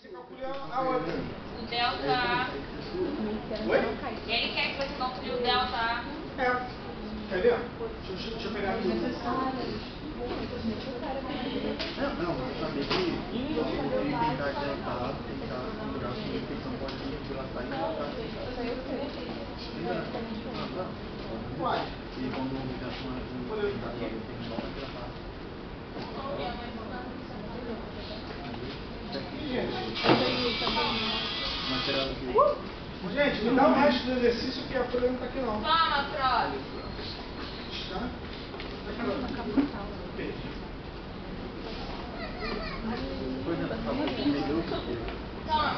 Aonde? O delta A. Oi? Ele quer que você calcule o delta A. É. Quer ver? Deixa eu pegar aqui. Não, você saber que tentar dilatar, tentar segurar que a infecção pode dilatar e dilatar. Uai. E quando o tentar dilatar. Gente, me dá o resto do exercício que a folha não está aqui não. Toma, Frog. Tá? Toma.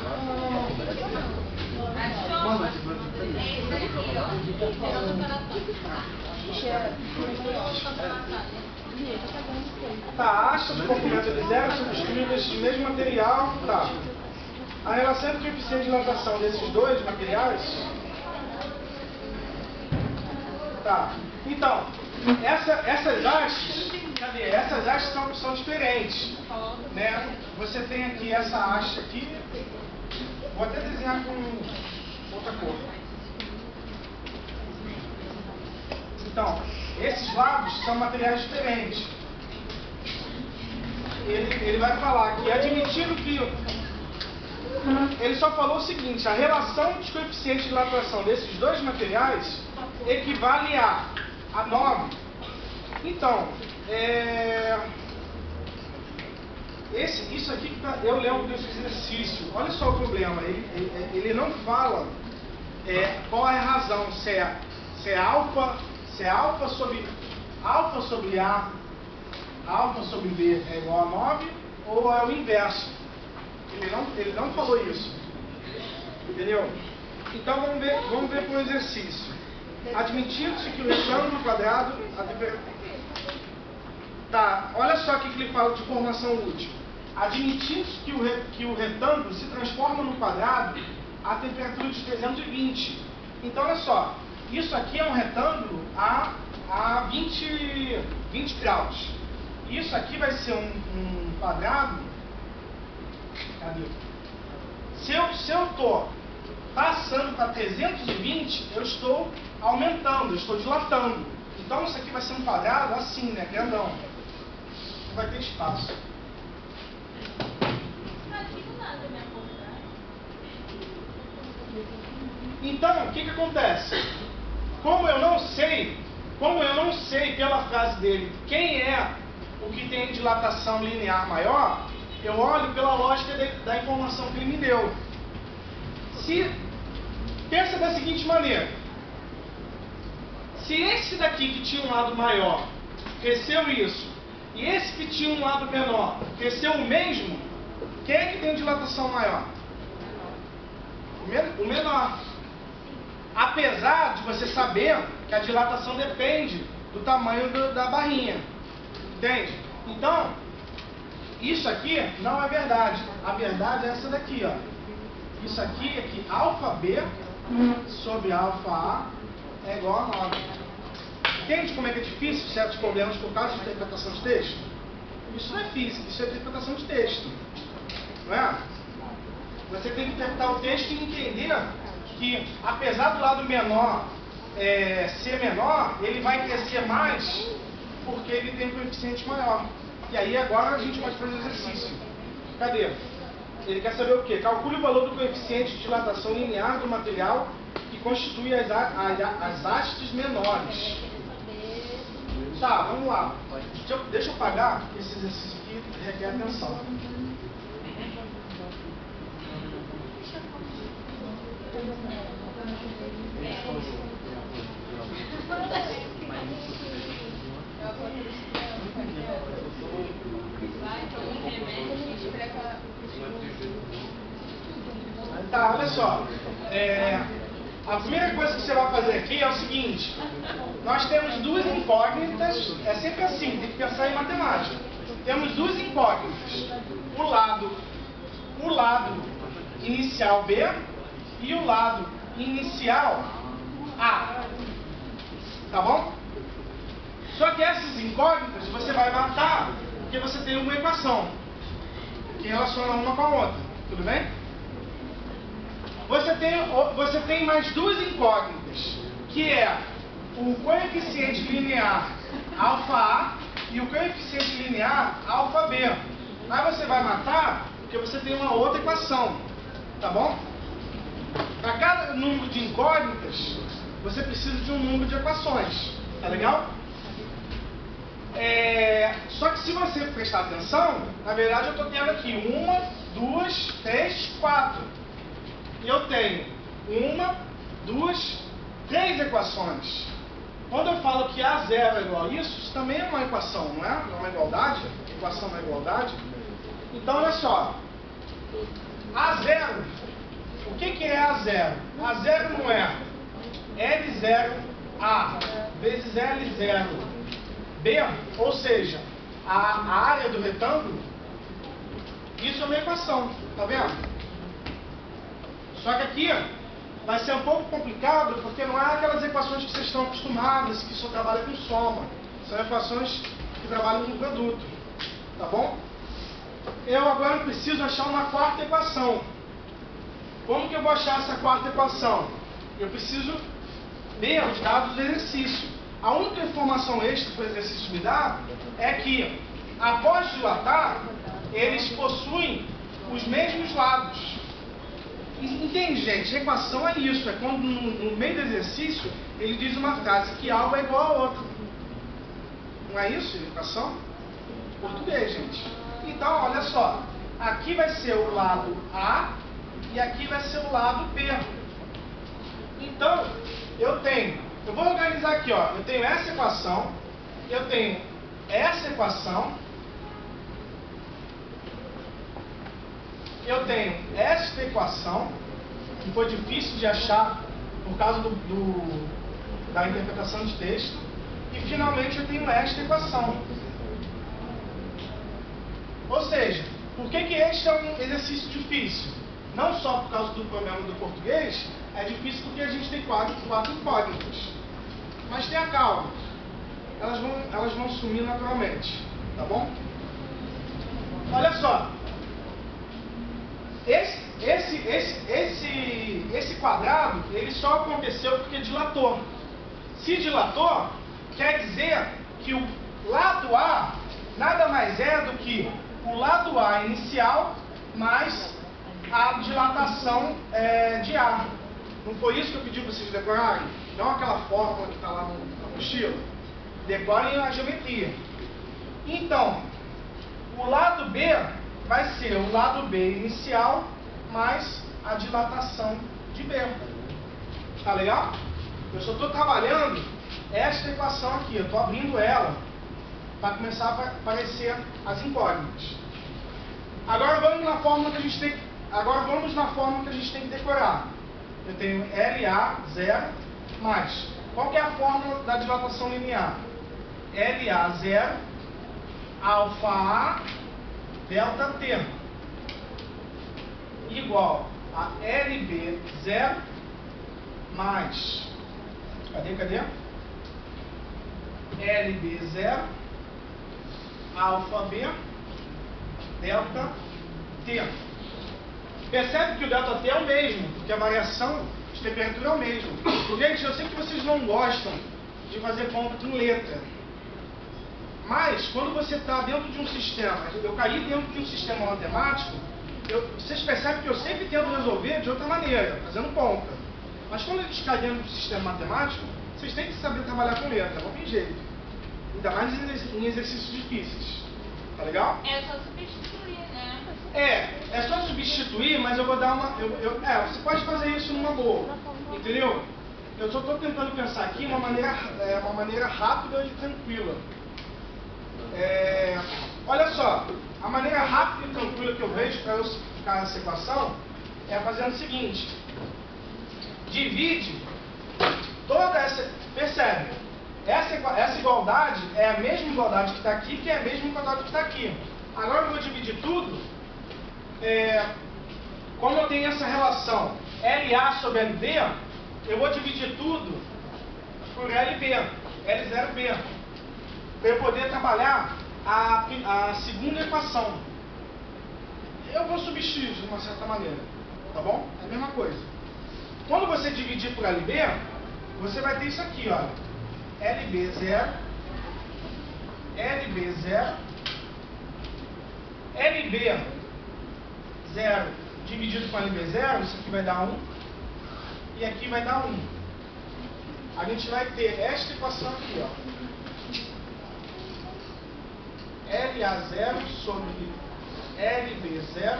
Achou? É isso aqui, ó. Tirou temperatura. Tá, acha do comprimento de zero substituindo esse mesmo material. Tá. A relação entre o coeficiente de dilatação desses dois materiais. Tá. Então, essas hastes, cadê? Essas hastes são diferentes. Né? Você tem aqui essa haste aqui. Vou até desenhar com outra cor. Então, esses lados são materiais diferentes. Ele vai falar que, admitindo que... Ele só falou o seguinte: a relação dos coeficientes de dilatação desses dois materiais equivale a 9. Então, isso aqui que eu lembro desse exercício. Olha só o problema. Ele não fala qual é a razão. Se é alfa sobre A, alfa sobre B é igual a 9, ou é o inverso. Ele não falou isso. Entendeu? Então vamos ver por exercício. Admitindo-se que o retângulo quadrado... Tá, olha só o que ele fala de formação útil. Admitindo-se que o retângulo se transforma no quadrado a temperatura de 320. Então olha só, isso aqui é um retângulo a 20 graus. Isso aqui vai ser um quadrado. Cadê? Se eu estou passando para 320, eu estou aumentando, eu estou dilatando. Então isso aqui vai ser um quadrado assim, né? Grandão. Não vai ter espaço. Então, o que acontece? Como eu não sei pela frase dele quem é o que tem dilatação linear maior, eu olho pela lógica da informação que ele me deu. Pensa da seguinte maneira: se esse daqui que tinha um lado maior cresceu isso, e esse que tinha um lado menor cresceu o mesmo, quem é que tem dilatação maior? O menor. Apesar de você saber que a dilatação depende do tamanho da barrinha. Entende? Então, isso aqui não é verdade. A verdade é essa daqui, ó. Isso aqui é que alfa B sobre alfa A é igual a 9. Entende como é que é difícil certos problemas por causa de interpretação de texto? Isso não é física, isso é interpretação de texto. Não é? Você tem que interpretar o texto e entender que, apesar do lado menor ser menor, ele vai crescer mais porque ele tem um coeficiente maior. E aí agora a gente pode fazer o exercício. Cadê? Ele quer saber o quê? Calcule o valor do coeficiente de dilatação linear do material que constitui as hastes menores. Tá, vamos lá. Deixa eu apagar, porque esse exercício aqui requer atenção. Tá, olha só. A primeira coisa que você vai fazer aqui é o seguinte: nós temos duas incógnitas. É sempre assim, tem que pensar em matemática. Temos duas incógnitas: o lado inicial B e o lado inicial A. Tá bom? Só que essas incógnitas você vai matar porque você tem uma equação que relaciona uma com a outra. Tudo bem? Você tem mais duas incógnitas, que é o coeficiente linear alfa A e o coeficiente linear alfa B. Aí você vai matar porque você tem uma outra equação, tá bom? Para cada número de incógnitas, você precisa de um número de equações, tá legal? Só que se você prestar atenção, na verdade eu estou tendo aqui 1, 2, 3, 4. E eu tenho 1, 2, 3 equações. Quando eu falo que A0 é igual a isso também é uma equação, não é? Não é uma igualdade? Equação não é igualdade? Então, olha só. A0, o que é A0? A0 não é L0A vezes L0B, ou seja, a área do retângulo. Isso é uma equação, tá vendo? Só que aqui vai ser um pouco complicado, porque não é aquelas equações que vocês estão acostumados, que só trabalham com soma. São equações que trabalham com produto, tá bom? Eu agora preciso achar uma quarta equação. Como que eu vou achar essa quarta equação? Eu preciso ver os dados do exercício. A única informação extra que o exercício me dá é que, após dilatar, eles possuem os mesmos lados. Entende, gente? A equação é isso. É quando no meio do exercício ele diz uma frase que algo é igual a outro. Não é isso? Equação? Português, gente. Então, olha só. Aqui vai ser o lado A e aqui vai ser o lado B. Então, eu vou organizar aqui, ó. Eu tenho essa equação, eu tenho essa equação, eu tenho esta equação, que foi difícil de achar por causa da interpretação de texto, e finalmente eu tenho esta equação. Ou seja, por que este é um exercício difícil? Não só por causa do problema do português, é difícil porque a gente tem quatro incógnitas. Mas tenha calma, elas vão sumir naturalmente, tá bom? Olha só. Esse quadrado, ele só aconteceu porque dilatou. Se dilatou, quer dizer que o lado A nada mais é do que o lado A inicial mais a dilatação de A. Não foi isso que eu pedi para vocês decorarem? Não aquela fórmula que está lá na mochila. Decorem a geometria. Então, o lado B vai ser o lado B inicial mais a dilatação de B. Tá legal? Eu só estou trabalhando esta equação aqui. Eu estou abrindo ela para começar a aparecer as incógnitas. Agora vamos na fórmula que a gente tem que decorar. Eu tenho LA0 mais. Qual que é a fórmula da dilatação linear? LA0 alfa A delta T igual a LB0 mais, cadê? LB0 alfa B delta T. Percebe que o delta T é o mesmo, porque a variação de temperatura é o mesmo. Gente, eu sei que vocês não gostam de fazer conta com letra. Mas, quando você está dentro de um sistema, eu caí dentro de um sistema matemático, vocês percebem que eu sempre tento resolver de outra maneira, fazendo conta. Mas quando a gente cai dentro de um sistema matemático, vocês têm que saber trabalhar com letra, não tem jeito. Ainda mais em exercícios difíceis. Tá legal? É só substituir, né? É só substituir, mas eu vou dar uma... você pode fazer isso numa boa, entendeu? Eu só estou tentando pensar aqui uma maneira rápida e tranquila. Olha só, a maneira rápida e tranquila que eu vejo para eu simplificar essa equação é fazendo o seguinte: divide toda essa. Percebe? Essa igualdade é a mesma igualdade que está aqui, que é a mesma igualdade que está aqui. Agora eu vou dividir tudo. Como eu tenho essa relação LA sobre LB, eu vou dividir tudo por LB, L0B, para eu poder trabalhar a segunda equação. eu vou substituir de uma certa maneira, tá bom? É a mesma coisa. Quando você dividir por LB, você vai ter isso aqui, ó. LB0, LB0, LB0 dividido com LB0, isso aqui vai dar 1, e aqui vai dar 1. A gente vai ter esta equação aqui, ó. LA0 sobre LB0,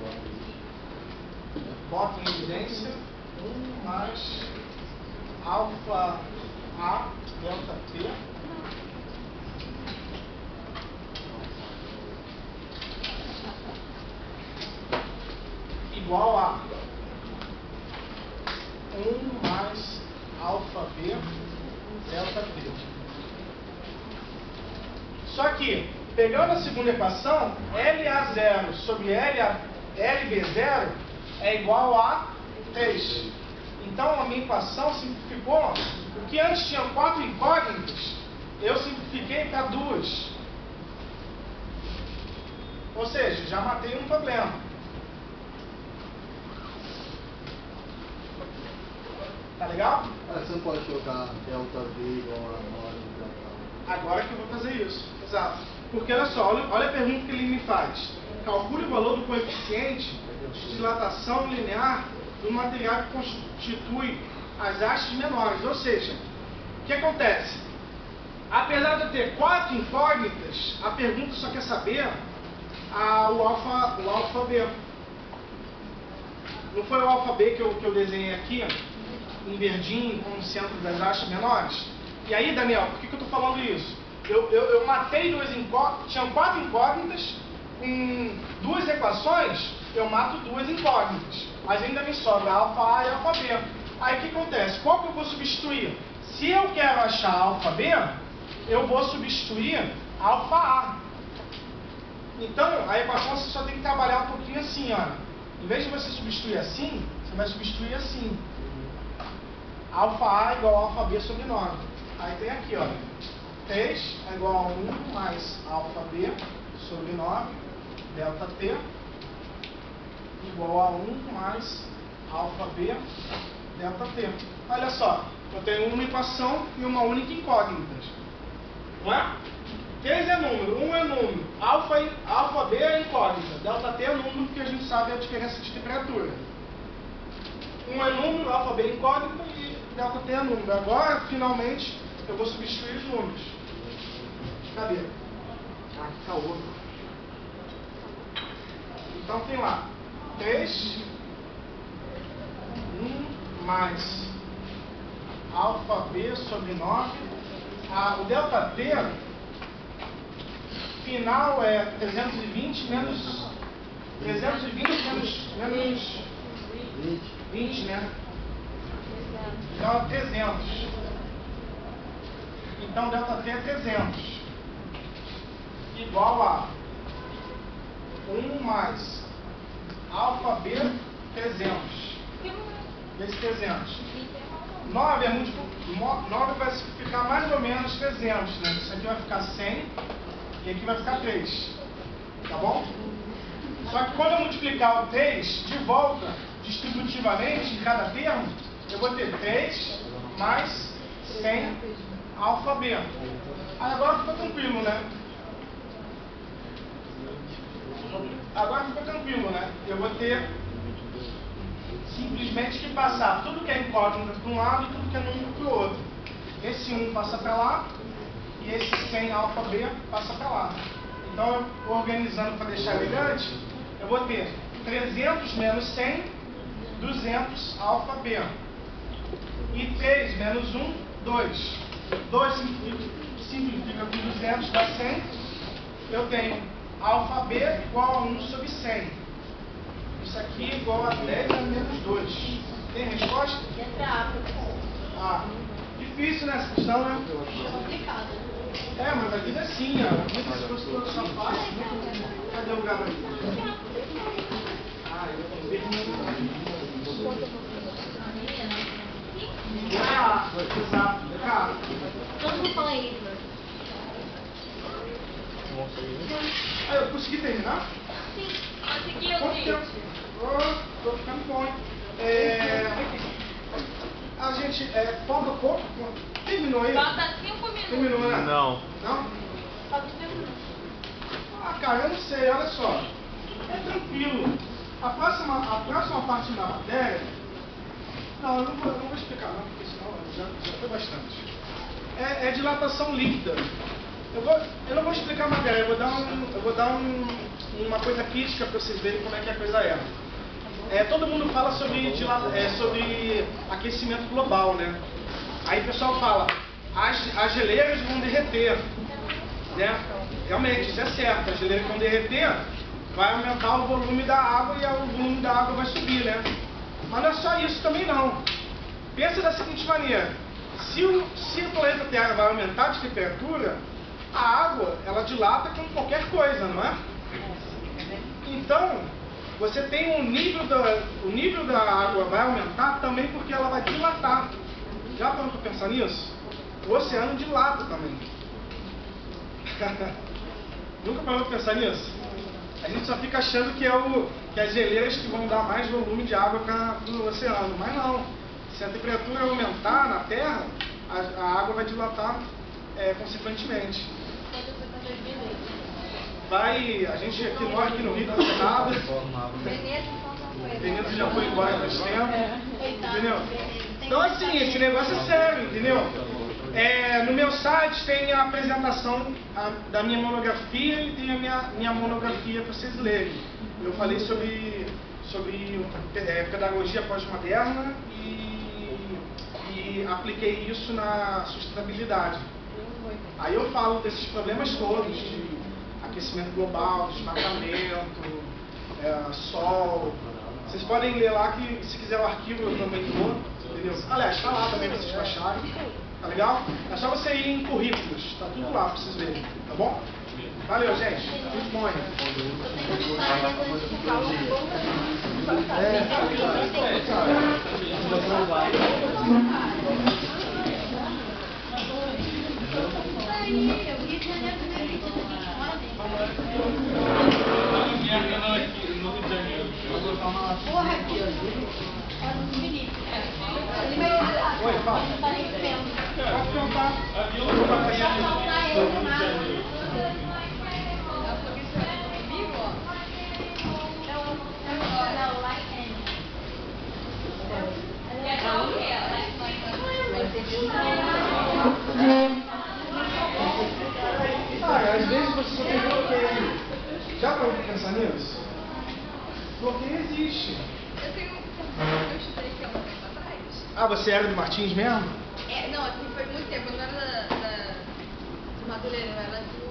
bota em evidência, 1 mais alfa A delta T igual a 1 mais alfa B delta T. Só que, pegando a segunda equação, LA0 sobre LB0 é igual a 3. Então, a minha equação simplificou. O que antes tinha 4 incógnitas, eu simplifiquei para 2. Ou seja, já matei um problema. Tá legal? Você não pode colocar delta V igual a 9 delta. Agora que eu vou fazer isso. Exato. Porque olha só, olha a pergunta que ele me faz. Calcule o valor do coeficiente de dilatação linear do material que constitui as hastes menores. Ou seja, o que acontece? Apesar de eu ter 4 incógnitas, a pergunta só quer saber o alfa B. Não foi o alfa B que eu desenhei aqui, em verdinho, como centro das hastes menores? E aí, Daniel, por que eu estou falando isso? Eu matei 2 incógnitas, tinham 4 incógnitas, com 2 equações, eu mato 2 incógnitas, mas ainda me sobra alfa A e alfa B. Aí o que acontece? Qual que eu vou substituir? Se eu quero achar alfa B, eu vou substituir alfa A. Então, a equação você só tem que trabalhar um pouquinho assim, ó. Em vez de você substituir assim, você vai substituir assim. Alfa A igual a alfa B sobre 9. Aí tem aqui, ó. 3 é igual a 1 mais alfa B sobre 9, delta T, igual a 1 mais alfa B, delta T. Olha só, eu tenho uma equação e uma única incógnita. Não é? 3 é número, 1 é número, alfa B é incógnita, delta T é número, porque a gente sabe a diferença de temperatura. 1 é número, alfa B é incógnita e delta T é número. Agora, finalmente, eu vou substituir os números. Cadê? Aqui está o outro. Então tem lá 3, 1 mais alfa B sobre 9. O delta T final é 320 menos 20, né? Então é 300. Então delta T é 300. Igual a 1 mais alfa B 300. Vezes 300. 9 é múltiplo. 9 vai ficar mais ou menos 300, né? Isso aqui vai ficar 100 e aqui vai ficar 3. Tá bom? Só que quando eu multiplicar o 3 de volta, distributivamente, em cada termo, eu vou ter 3 mais 100 alfa B. Aí agora ficou tranquilo, né? Agora ficou tranquilo, né? Eu vou ter simplesmente que passar tudo que é incógnita para um lado e tudo que é número para o outro. Esse 1 passa para lá e esse 100 alfa B passa para lá. Então, eu organizando para deixar elegante, eu vou ter 300 menos 100, 200 alfa B. E 3 menos 1, 2. 2 simplifica com 200, dá 100. Eu tenho alfa B igual a 1 sobre 100. Isso aqui é igual a 10 a menos 2. Tem resposta? Difícil nessa questão, né? É, mas a vida é assim, ó. A vida se fosse toda só fácil. Cadê o garoto? Eu exato. Cara. Todo mundo fala isso. Eu consegui terminar? Sim. conseguiu, Quanto gente? tempo? Tô ficando bom, hein? A gente, falta pouco. Terminou aí? Falta 5 minutos. Terminou, né? Não. Não? Falta 5 minutos. Ah, cara, eu não sei, olha só. É tranquilo. A próxima parte da matéria. Não, eu não vou explicar não, porque senão já foi bastante. É dilatação líquida. Eu não vou explicar a matéria, eu vou dar uma coisa crítica para vocês verem como é que a coisa é. Todo mundo fala sobre aquecimento global, né? Aí o pessoal fala, as geleiras vão derreter, né? Realmente, isso é certo, as geleiras vão derreter, vai aumentar o volume da água e o volume da água vai subir, né? Mas não é só isso também não. Pensa da seguinte maneira, se o planeta Terra vai aumentar de temperatura, a água, ela dilata com qualquer coisa, não é? Então, você tem o nível da água vai aumentar também porque ela vai dilatar. Já parou para pensar nisso? O oceano dilata também. Nunca parou para pensar nisso? A gente só fica achando que que as geleiras que vão dar mais volume de água para o oceano, mas não. Se a temperatura aumentar na Terra, a água vai dilatar consequentemente. A gente aqui mora aqui no Rio, não tem nada. Veneza já foi embora faz tempo. Entendeu? Então assim, esse negócio é sério, entendeu? No meu site tem a apresentação da minha monografia e tem a minha monografia para vocês lerem. Eu falei sobre pedagogia pós-moderna e apliquei isso na sustentabilidade. Aí eu falo desses problemas todos, de aquecimento global, desmatamento, sol. Vocês podem ler lá que, se quiser o arquivo, eu também dou, entendeu? Aliás, está lá também para vocês baixarem, tá legal? É só você ir em currículos, tá tudo lá para vocês verem, tá bom? Valeu, gente. Muito bom, hein? Oi, fala. Pode perguntar. Às vezes você só tem bloqueio. Já parou para pensar nisso? Bloqueio existe. Eu estudei aqui há um tempo atrás. Ah, você era do Martins mesmo? Não, aqui foi muito tempo. Eu não era do Madureira, eu era do